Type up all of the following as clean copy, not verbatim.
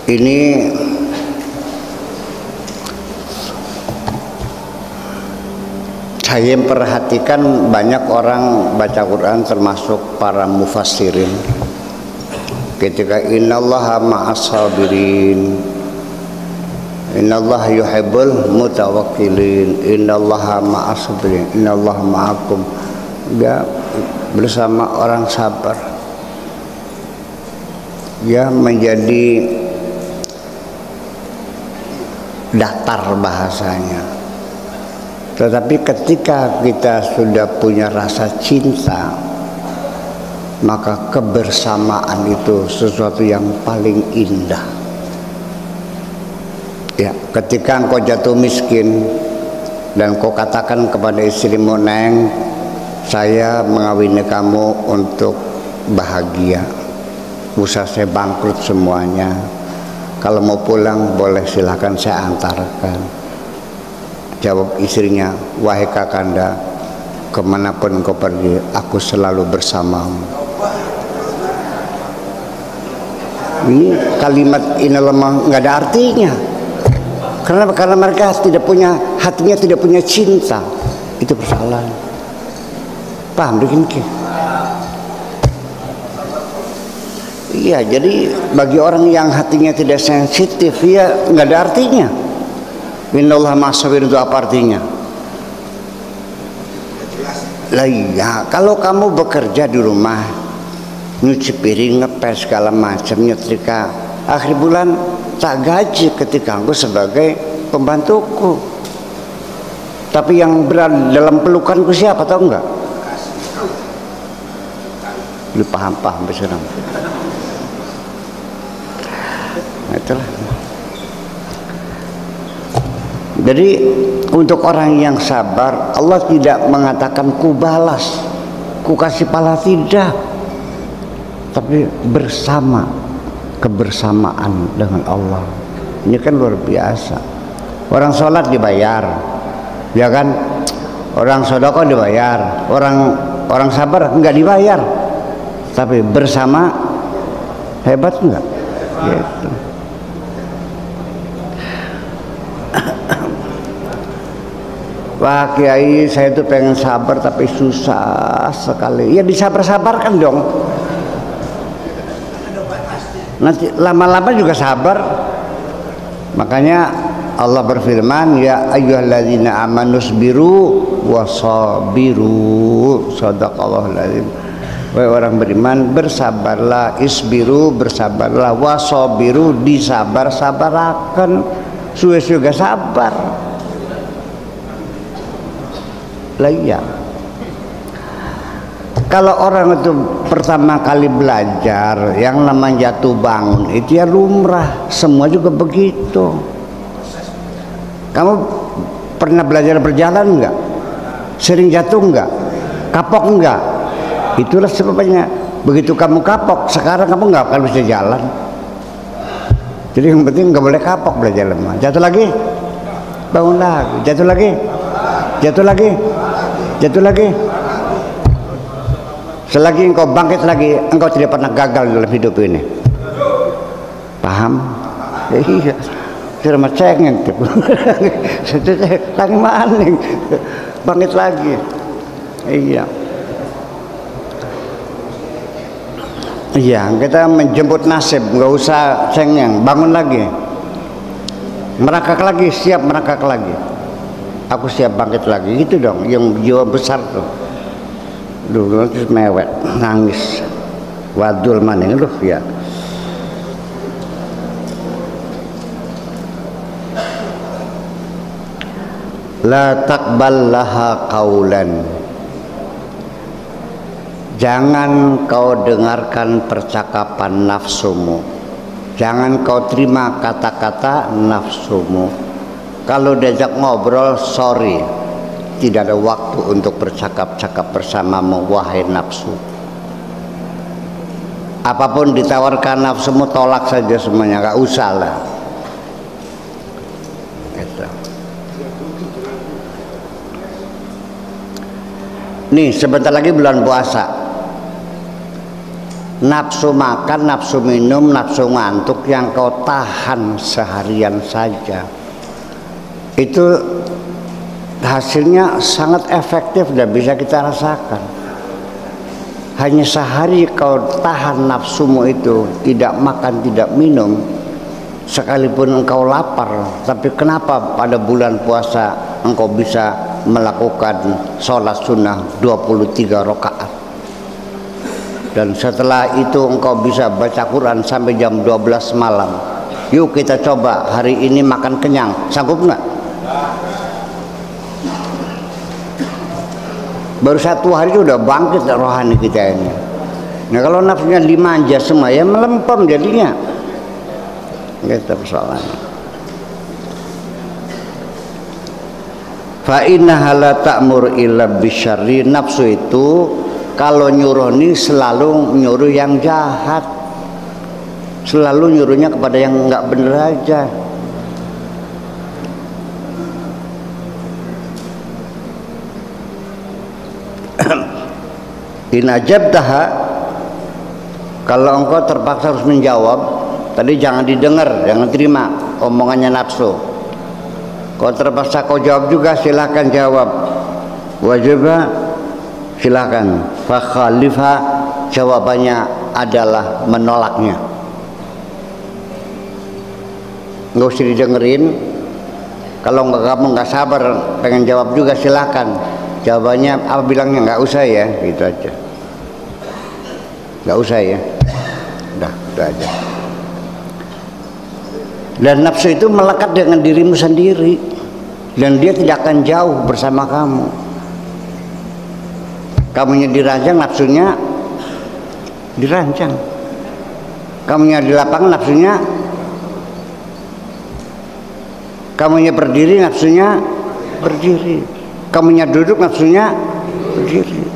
Ini saya perhatikan banyak orang baca Quran termasuk para mufassirin ketika innallaha ma'as sabirin, innallaha yuhibbul mutawakkilin, innallaha ma'as sabirin, innallaha ma'akum, dia bersama orang sabar. Ya menjadi datar bahasanya. Tetapi ketika kita sudah punya rasa cinta, maka kebersamaan itu sesuatu yang paling indah. Ya, ketika engkau jatuh miskin dan kau katakan kepada istrimu, Neng, saya mengawini kamu untuk bahagia. Usaha saya bangkrut semuanya. Kalau mau pulang boleh silahkan saya antarkan. Jawab istrinya, wahai kakanda, kemanapun kau pergi, aku selalu bersamamu. Ini kalimat innallaha nggak ada artinya. Kenapa? Karena mereka tidak punya, hatinya tidak punya cinta. Itu persoalan. Paham begini? Iya, jadi bagi orang yang hatinya tidak sensitif, ya nggak ada artinya. Innallaha ma'as sabirin itu apa artinya? Lah iya, kalau kamu bekerja di rumah, nyuci piring, ngepel segala macam, nyetrika, akhir bulan tak gaji ketika aku sebagai pembantuku. Tapi yang berada dalam pelukanku siapa, tahu enggak? Lu paham beserang. Nah, itulah. Jadi untuk orang yang sabar, Allah tidak mengatakan ku balas, ku kasih pahala, tidak, tapi bersama, kebersamaan dengan Allah. Ini kan luar biasa. Orang sholat dibayar, ya kan? Orang sedekah dibayar, orang sabar enggak dibayar, tapi bersama, hebat enggak? Gitu. Wah Kiai, saya tuh pengen sabar tapi susah sekali. Ya disabar-sabarkan dong. Nanti lama-lama juga sabar. Makanya Allah berfirman, ya ayyuhalladzina amanu sabiru wasabiru. Shadaqallahul adzim. Wahai orang beriman, bersabarlah, isbiru, bersabarlah, wasabiru, disabar-sabarakan. Suwe-suwe gak sabar. Iya. Kalau orang itu pertama kali belajar, yang namanya jatuh bangun itu ya lumrah, semua juga begitu. Kamu pernah belajar berjalan enggak? Sering jatuh enggak? Kapok enggak? Itulah sebabnya. Begitu kamu kapok, sekarang kamu enggak akan bisa jalan. Jadi yang penting enggak boleh kapok belajar lemah. Jatuh lagi, bangun lagi. Jatuh lagi, jatuh lagi, jatuh lagi. Selagi engkau bangkit lagi, engkau tidak pernah gagal dalam hidup ini. Paham? Iya. Sudah macengin tuh. Lagi maning. Bangkit lagi. Iya. Iya, kita menjemput nasib, nggak usah cengeng, bangun lagi. Merakak lagi, siap merakak lagi. Aku siap bangkit lagi, gitu dong, yang jiwa besar tuh. Dulu terus mewek, nangis, wadul maning, loh ya. La taqbal laha qaulan. Jangan kau dengarkan percakapan nafsumu. Jangan kau terima kata-kata nafsumu. Kalau diajak ngobrol, sorry, tidak ada waktu untuk bercakap-cakap bersamamu, wahai nafsu. Apapun ditawarkan nafsumu, tolak saja semuanya, gak usah lah. Gitu. Nih sebentar lagi bulan puasa. nafsu makan, nafsu minum, nafsu ngantuk yang kau tahan seharian saja, itu hasilnya sangat efektif dan bisa kita rasakan. Hanya sehari kau tahan nafsumu itu, tidak makan, tidak minum, sekalipun engkau lapar, tapi kenapa pada bulan puasa engkau bisa melakukan sholat sunnah 23 rakaat, dan setelah itu engkau bisa baca Quran sampai jam 12 malam. Yuk kita coba hari ini makan kenyang, sanggup nggak? Baru 1 hari itu udah bangkit rohani kita ini. Nah kalau nafsunya dimanja semua ya melempem jadinya. Gitu persoalannya. Fa innaha la ta'mur illa bisyarri. Nafsu itu kalau nyuruh ini selalu nyuruh yang jahat, selalu nyuruhnya kepada yang nggak bener aja. In ajabtaha, kalau engkau terpaksa harus menjawab, tadi jangan didengar, jangan terima omongannya nafsu. Kalau terpaksa kau jawab juga, silahkan jawab. Wajibah, silahkan. Fakhalifha, jawabannya adalah menolaknya. Nggak usah didengerin. Kalau kamu nggak sabar pengen jawab juga, silahkan. Jawabannya apa, bilangnya nggak usah ya, gitu aja. Nggak usah ya, udah aja. Dan nafsu itu melekat dengan dirimu sendiri, dan dia tidak akan jauh bersama kamu. Kamunya dirancang, nafsunya dirancang. Kamunya di lapangan, nafsunya. Kamunya berdiri, nafsunya berdiri. Kamunya duduk, nafsunya berdiri.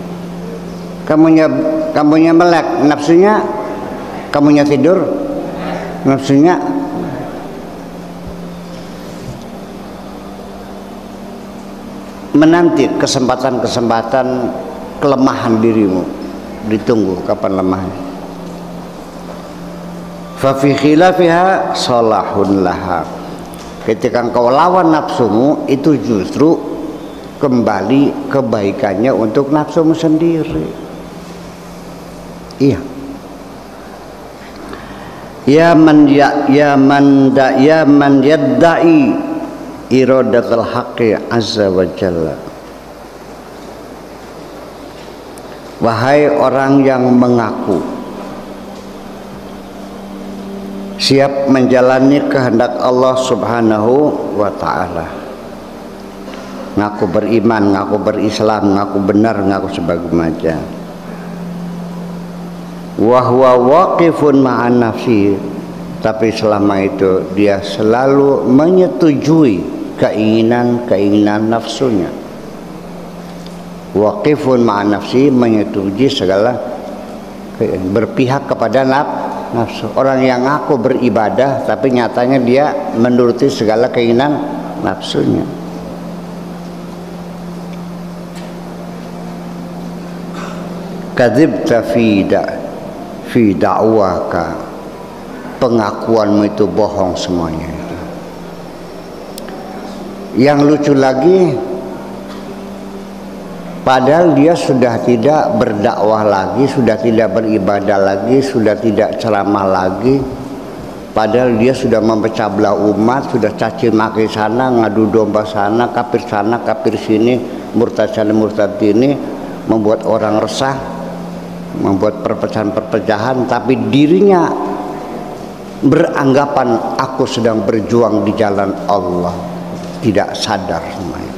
Kamunya melek, nafsunya. Kamunya tidur, nafsunya. Menanti kesempatan-kesempatan kelemahan dirimu, ditunggu kapan lemahnya. Fa fi khilafiha salahun laha. Ketika engkau lawan nafsumu, itu justru kembali kebaikannya untuk nafsumu sendiri. Iya. Ya man yadda'i iradatul haqqi azza wa jalla. Wahai orang yang mengaku siap menjalani kehendak Allah Subhanahu wa ta'ala, ngaku beriman, ngaku berislam, ngaku benar, ngaku sebagai macam, wa huwa waqifun ma'an nafsi, tapi selama itu dia selalu menyetujui keinginan nafsunya. Waqifun ma'an nafsi, menyetujui segala, berpihak kepada nafsu. Orang yang ngaku beribadah tapi nyatanya dia menuruti segala keinginan nafsunya. Kadzibta fi da'waka, pengakuanmu itu bohong semuanya. Yang lucu lagi, padahal dia sudah tidak berdakwah lagi, sudah tidak beribadah lagi, sudah tidak ceramah lagi. Padahal dia sudah memecah belah umat, sudah caci maki sana, ngadu domba sana, kafir sini, murtad sana, murtad ini, membuat orang resah, membuat perpecahan-perpecahan. Tapi dirinya beranggapan aku sedang berjuang di jalan Allah, tidak sadar semuanya.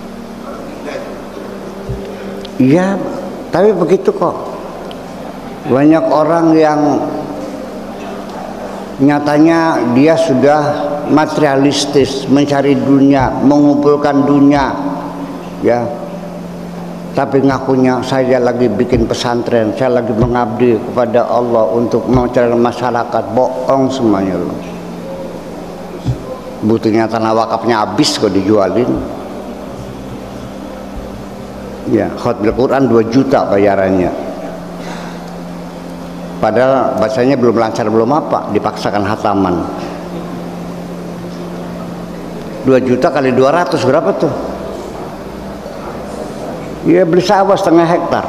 Iya, tapi begitu kok. Banyak orang yang nyatanya dia sudah materialistis, mencari dunia, mengumpulkan dunia, ya. Tapi ngakunya saya lagi bikin pesantren, saya lagi mengabdi kepada Allah untuk mencari masyarakat. Bohong semuanya loh. Butuhnya tanah wakafnya habis kok dijualin. Ya, khatmil Quran 2 juta bayarannya. Padahal bahasanya belum lancar, belum apa, dipaksakan hataman. 2 juta kali 200 berapa tuh? Ya beli sawah setengah hektar.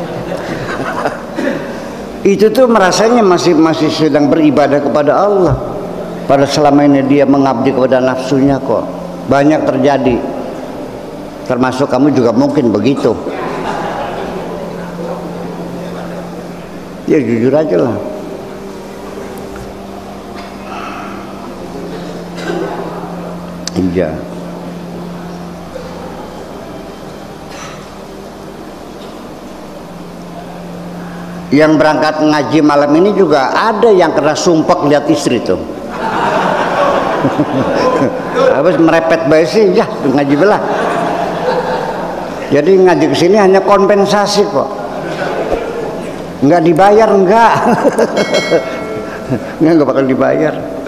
Itu tuh merasanya masih sedang beribadah kepada Allah. Pada selama ini dia mengabdi kepada nafsunya kok. Banyak terjadi. Termasuk kamu juga mungkin begitu. Ya jujur aja lah. Iya. Yang berangkat ngaji malam ini juga ada yang kena sumpek lihat istri tuh. Habis merepet bayi sih, ya ngaji belah. Jadi ngaji kesini hanya kompensasi kok. Nggak dibayar, enggak. Nggak bakal dibayar.